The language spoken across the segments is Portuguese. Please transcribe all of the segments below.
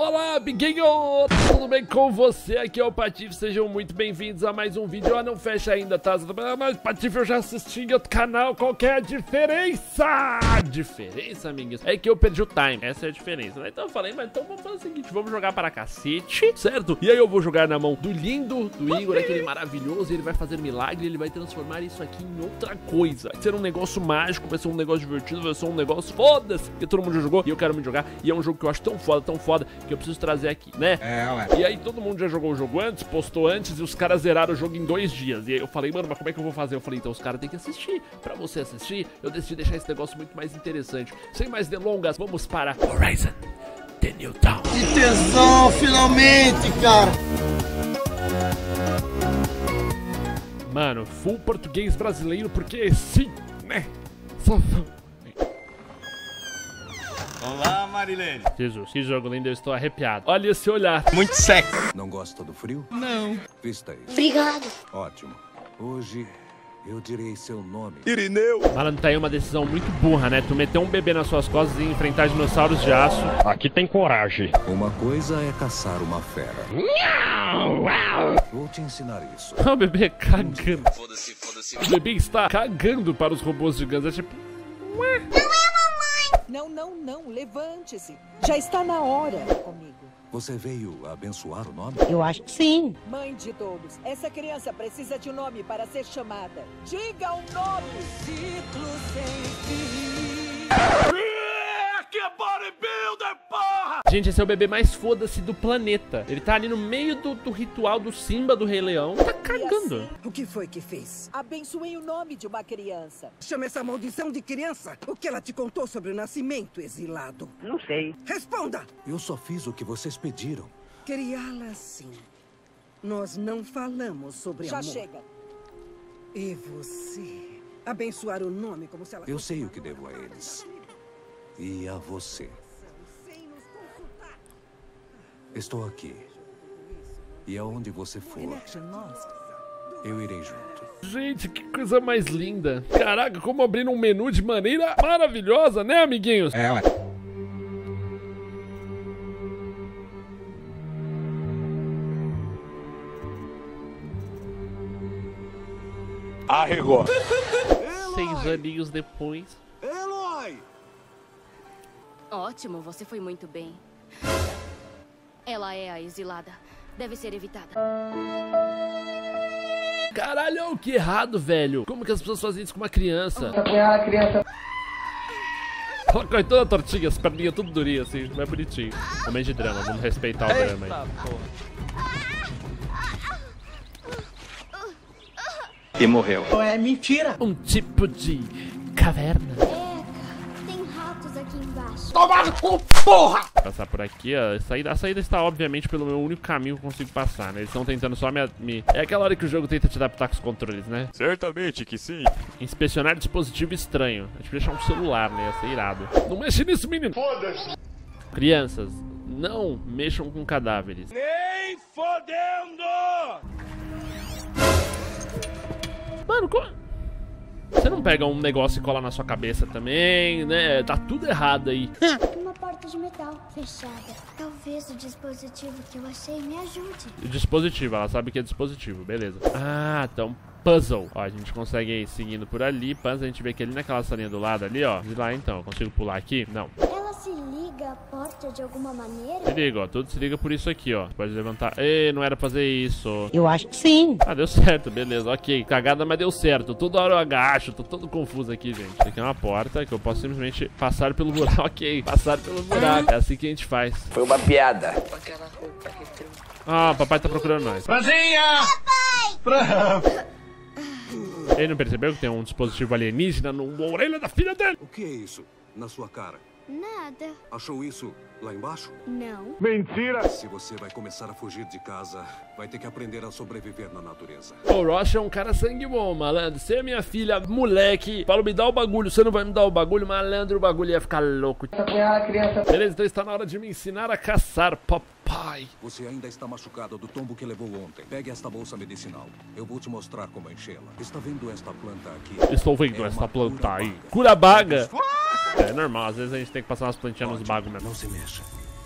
Olá, amiguinho! Tudo bem com você? Aqui é o Patife, sejam muito bem-vindos a mais um vídeo. Não fecha ainda, tá? Mas Patife eu já assisti em outro canal, qual que é a diferença? A diferença, amiguinhos, é que eu perdi o time, essa é a diferença, né? Então eu falei, mas então vamos fazer o seguinte, vamos jogar para cacete, certo? E aí eu vou jogar na mão do lindo, do Igor, aquele maravilhoso, e ele vai fazer milagre, ele vai transformar isso aqui em outra coisa. Vai ser um negócio mágico, vai ser um negócio divertido, vai ser um negócio foda-se, que todo mundo já jogou, e eu quero me jogar, e é um jogo que eu acho tão foda, que eu preciso trazer aqui, né? Ué. E aí todo mundo já jogou o jogo antes, postou antes, e os caras zeraram o jogo em 2 dias. E aí eu falei, mano, mas como é que eu vou fazer? Eu falei, então os caras têm que assistir. Pra você assistir, eu decidi deixar esse negócio muito mais interessante. Sem mais delongas, vamos para Horizon The New Dawn. Que tesão, finalmente, cara! Mano, full português brasileiro, porque sim, né? Olá, Marilene. Jesus, que jogo lindo, eu estou arrepiado. Olha esse olhar. Muito sexy. Não gosta do frio? Não. Vista isso. Obrigado. Ótimo. Hoje eu direi seu nome. Irineu. Malandro, tá aí uma decisão muito burra, né? Tu meter um bebê nas suas costas e enfrentar dinossauros de aço. Aqui tem coragem. Uma coisa é caçar uma fera. Vou te ensinar isso. O bebê cagando. Foda-se. O bebê está cagando para os robôs gigantes. É tipo... Não, levante-se. Já está na hora comigo. Você veio abençoar o nome? Eu acho que sim. Mãe de todos, essa criança precisa de um nome para ser chamada. Diga o nome. Ciclo sem fim. Que bodybuilder, porra! Gente, esse é o bebê mais foda-se do planeta. Ele tá ali no meio do ritual do Simba do Rei Leão. Tá cagando. Assim, o que foi que fez? Abençoei o nome de uma criança. Chama essa maldição de criança. O que ela te contou sobre o nascimento, exilado? Não sei. Responda! Eu só fiz o que vocês pediram. Criá-la sim. Nós não falamos sobre Já amor. chega. E você? Abençoar o nome como se ela Eu fosse sei uma o que devo a criança. eles. E a você. Sem nos consultar. Estou aqui. E aonde você for, eu irei junto. Gente, que coisa mais linda. Caraca, como abrir um menu de maneira maravilhosa, né, amiguinhos? Ué. Arregou. 6 aninhos depois. Eloy! Ótimo, você foi muito bem. Ela é a exilada. Deve ser evitada. Caralho, que errado, velho. Como que as pessoas fazem isso com uma criança? Ela corre toda tortinha, as perninhas tudo durinhas, assim, não é bonitinho. Momento de drama, vamos respeitar o drama aí. E morreu. É mentira! Um tipo de caverna. Tem ratos aqui embaixo. Toma no cu, porra! Passar por aqui, ó. A saída está, obviamente, pelo meu único caminho que eu consigo passar, né? Eles estão tentando só me... É aquela hora que o jogo tenta te adaptar com os controles, né? Certamente que sim. Inspecionar dispositivo estranho. A gente vai deixar um celular, né? Ia ser irado. Não mexe nisso, menino! Foda-se! Crianças, não mexam com cadáveres. Nem fodendo! Mano, como... Você não pega um negócio e cola na sua cabeça também, né? Tá tudo errado aí. Uma porta de metal fechada. Talvez o dispositivo que eu achei me ajude. O dispositivo, ela sabe que é dispositivo, beleza. Ah, então puzzle. Ó, a gente consegue ir seguindo por ali. Puzzle, a gente vê que ali naquela salinha do lado ali, ó. De lá então, eu consigo pular aqui? Não. Ela se liga à porta de alguma maneira? Se liga, ó, tudo se liga por isso aqui, ó. Você pode levantar. Ei, não era pra fazer isso. Eu acho que sim. Ah, deu certo, beleza, ok. Cagada, mas deu certo. Toda hora eu agacho, tô todo confuso aqui, gente. Aqui é uma porta que eu posso simplesmente passar pelo buraco. Ok, passar pelo buraco. É assim que a gente faz. Foi uma piada. Ah, papai tá procurando nós. Franzinha! Papai! Ele não percebeu que tem um dispositivo alienígena na orelha da filha dele? O que é isso na sua cara? Nada. Achou isso lá embaixo? Não. Mentira! Se você vai começar a fugir de casa, vai ter que aprender a sobreviver na natureza. O Rocha é um cara sangue bom, malandro. Você é minha filha, moleque. Falo, me dá o bagulho. Você não vai me dar o bagulho, malandro. O bagulho ia ficar louco. Beleza, então está na hora de me ensinar a caçar, papai. Você ainda está machucado do tombo que levou ontem. Pegue esta bolsa medicinal. Eu vou te mostrar como enchê-la. Está vendo esta planta aqui? Estou vendo É esta uma planta aí. curabaga. Curabaga. É normal, às vezes a gente tem que passar umas plantinhas nos bagos mesmo. Não se mexa.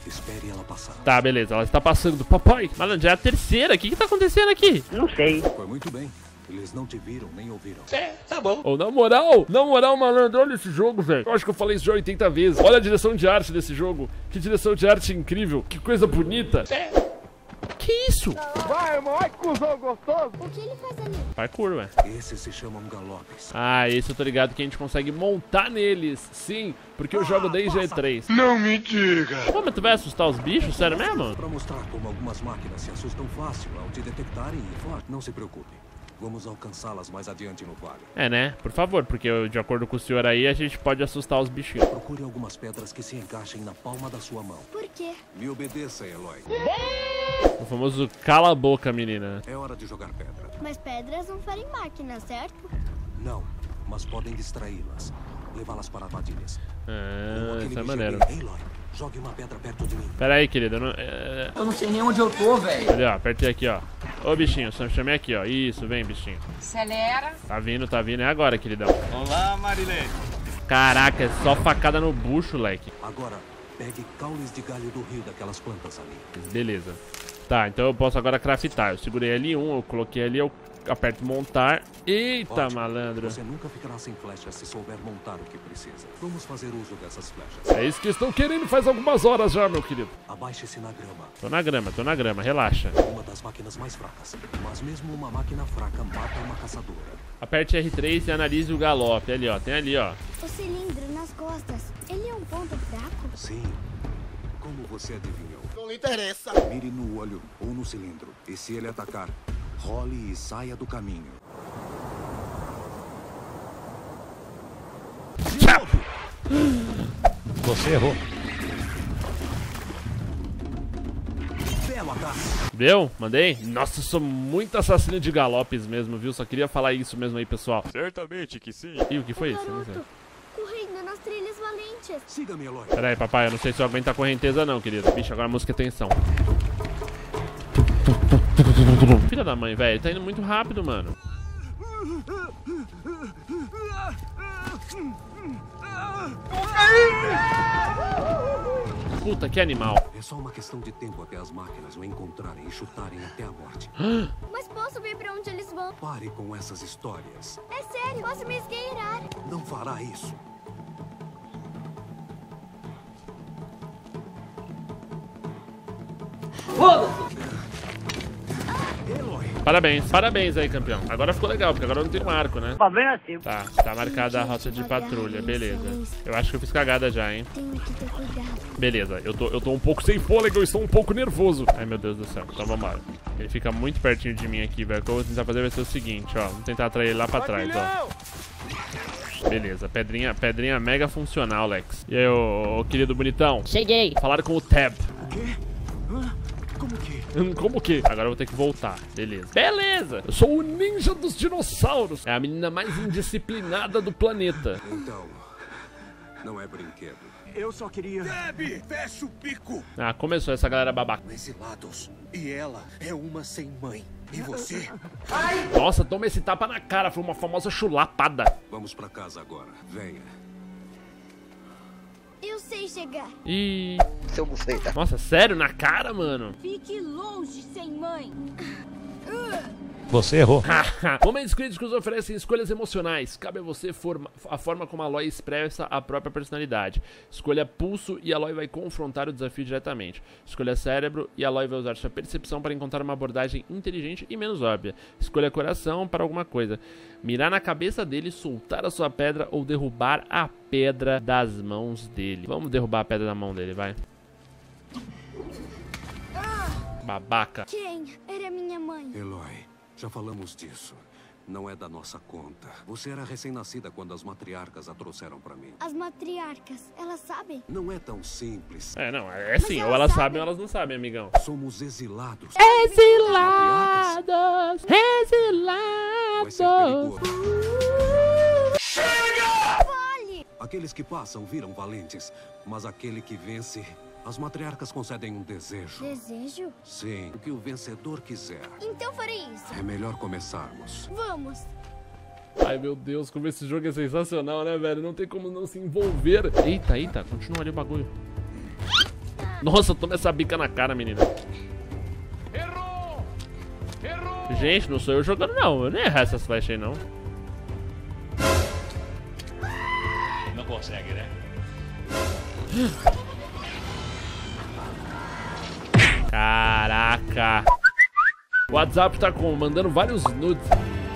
Espere ela passar. Tá, beleza, ela está passando. Papai, malandro, já é a terceira. O que tá acontecendo aqui? Foi muito bem. Eles não te viram nem ouviram. Tá bom. Ô, na moral, malandro, olha esse jogo, velho. Eu acho que eu falei isso já 80 vezes. Olha a direção de arte desse jogo. Que direção de arte incrível. Que coisa bonita. Que isso? Vai, irmão. Ai, cuzão gostoso. O que ele faz ali? Parkour, ué. Esses se chamam galopes. Ah, esse eu tô ligado que a gente consegue montar neles. Sim, porque eu jogo desde E3. Não me diga. Pô, mas tu vai assustar os bichos? Sério mesmo? Pra mostrar como algumas máquinas se assustam fácil ao te detectarem e forte. Não se preocupe. Vamos alcançá-las mais adiante no vale. É, né? Por favor, porque de acordo com o senhor aí, a gente pode assustar os bichinhos. Procure algumas pedras que se encaixem na palma da sua mão. Por quê? Me obedeça, Eloy. O famoso cala a boca, menina. É hora de jogar pedra. Mas pedras não ferem máquinas, certo? Não, mas podem distraí-las. Levá-las para armadilhas. Ah, isso é maneiro. Eloy, jogue uma pedra perto de mim. Pera aí, querida. Eu não sei nem onde eu tô, velho. Ali, ó. Apertei aqui, ó. Ô, bichinho. Só chamei aqui, ó. Isso, vem, bichinho. Acelera. Tá vindo. É agora, queridão. Olá, Marilene. Caraca, é só facada no bucho, leque. Agora, pegue caules de galho do rio daquelas plantas ali. Beleza. Tá, então eu posso agora craftar. Eu segurei L1, eu coloquei ali, eu aperto montar. Eita, Ótimo. malandro. Você nunca ficará sem flechas se souber montar o que precisa. Vamos fazer uso dessas flechas. É isso que estão querendo faz algumas horas já, meu querido. Abaixe-se na grama. Tô na grama, relaxa. Uma das máquinas mais fracas. Mas mesmo uma máquina fraca mata uma caçadora. Aperte R3 e analise o galope. Ali, ó. Tem ali, ó. O cilindro nas costas, ele é um ponto fraco? Sim. Como você adivinhou? Não lhe interessa. Mire no olho ou no cilindro. E se ele atacar, role e saia do caminho. Você errou. Belo ataque. Viu? Mandei? Nossa, eu sou muito assassino de galopes mesmo, viu? Só queria falar isso mesmo aí, pessoal. Certamente que sim. Ih, o que foi isso? Não sei. Garoto, correndo nas trilhas valentes. Siga-me, Eloy. Pera aí, papai, eu não sei se eu aguento a correnteza não, querido. Bicho, agora a música é tensão. Filha da mãe, velho, tá indo muito rápido, mano. Puta, que animal. É só uma questão de tempo até as máquinas o encontrarem e chutarem até a morte. Mas posso ver pra onde eles vão? Pare com essas histórias. É sério, posso me esgueirar. Não fará isso. Parabéns aí, campeão. Agora ficou legal, porque agora eu não tenho arco, né? Tá marcada a rota de patrulha, beleza. Eu acho que eu fiz cagada já, hein? Tenho que ter cuidado. Beleza, eu tô um pouco sem fôlego, eu estou um pouco nervoso. Ai, meu Deus do céu. Então vambora. Ele fica muito pertinho de mim aqui, velho. O que eu vou tentar fazer vai ser o seguinte, ó. Vamos tentar atrair ele lá pra trás, ó. Beleza, pedrinha mega funcional, Lex. E aí, ô querido bonitão? Cheguei. Falaram com o Tab. O quê? Como que? Como que? Agora eu vou ter que voltar. Beleza. Eu sou o ninja dos dinossauros. É a menina mais indisciplinada do planeta. Então, não é brinquedo. Eu só queria... Deb, fecha o pico. Ah, começou essa galera babaca. Exilados. E ela é uma sem mãe. E você? Nossa, toma esse tapa na cara. Foi uma famosa chulapada. Vamos pra casa agora. Venha. Eu sei chegar. Ih. Seu bufeta. Nossa, sério? Na cara, mano? Fique longe, sem mãe. Você errou. Momentos críticos oferecem escolhas emocionais. Cabe a você a forma como a Aloy expressa a própria personalidade. Escolha pulso e a Aloy vai confrontar o desafio diretamente. Escolha cérebro e a Aloy vai usar sua percepção para encontrar uma abordagem inteligente e menos óbvia. Escolha coração para alguma coisa. Mirar na cabeça dele, soltar a sua pedra ou derrubar a pedra das mãos dele. Vamos derrubar a pedra da mão dele, vai. Babaca. Quem era minha mãe? Eloy, já falamos disso. Não é da nossa conta. Você era recém-nascida quando as matriarcas a trouxeram pra mim. As matriarcas, elas sabem? Não é tão simples. É, não, é sim. Ou elas sabem ou elas não sabem, amigão. Somos exilados. Exilados! Vai ser Exilados! perigoso. Aqueles que passam viram valentes, mas aquele que vence... As matriarcas concedem um desejo. Desejo? Sim, o que o vencedor quiser. Então farei isso. É melhor começarmos. Vamos. Ai, meu Deus, como esse jogo é sensacional, né, velho? Não tem como não se envolver. Eita, continua ali o bagulho. Nossa, toma essa bica na cara, menina. Gente, não sou eu jogando, não. Eu nem errar essas flechas aí, não. Não consegue, né? Caraca. O WhatsApp tá como? Mandando vários nudes.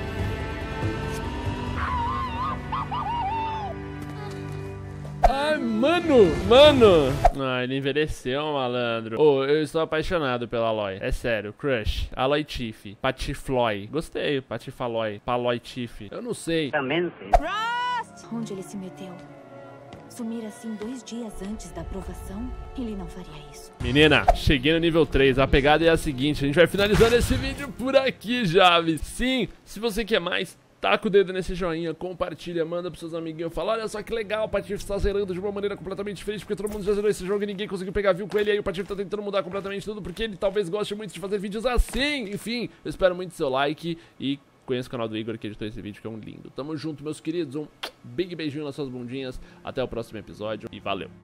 Ai, mano. Ah, ele envelheceu, malandro. Oh, eu estou apaixonado pela Aloy. É sério, crush. Aloy Tiff. Patifloy. Gostei, Patifaloy. Paloy Tiff. Eu não sei. Onde ele se meteu? Sumir assim 2 dias antes da aprovação? Ele não faria isso. Menina, cheguei no nível 3. A pegada é a seguinte. A gente vai finalizando esse vídeo por aqui, Javes. Sim, se você quer mais, taca o dedo nesse joinha, compartilha, manda pros seus amiguinhos, fala, olha só que legal, o Patife está zerando de uma maneira completamente diferente, porque todo mundo já zerou esse jogo e ninguém conseguiu pegar view com ele, aí o Patife tá tentando mudar completamente tudo, porque ele talvez goste muito de fazer vídeos assim. Enfim, eu espero muito seu like e conheça o canal do Igor que editou esse vídeo, que é um lindo. Tamo junto, meus queridos, um big beijinho nas suas bundinhas, até o próximo episódio e valeu!